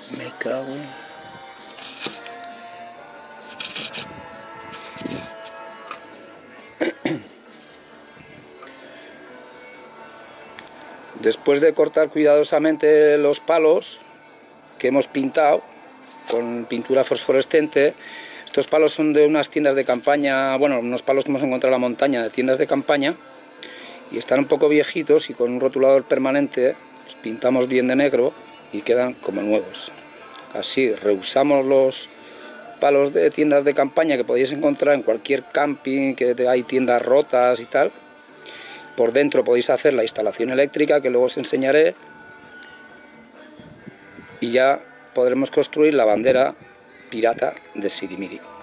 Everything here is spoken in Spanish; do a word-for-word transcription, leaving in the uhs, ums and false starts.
Me cago en... Después de cortar cuidadosamente los palos que hemos pintado con pintura fosforescente, estos palos son de unas tiendas de campaña, bueno, unos palos que hemos encontrado en la montaña de tiendas de campaña, y están un poco viejitos, y con un rotulador permanente los pintamos bien de negro y quedan como nuevos. Así reusamos los palos de tiendas de campaña que podéis encontrar en cualquier camping, que hay tiendas rotas y tal. Por dentro podéis hacer la instalación eléctrica, que luego os enseñaré, y ya podremos construir la bandera pirata de Sirimiri.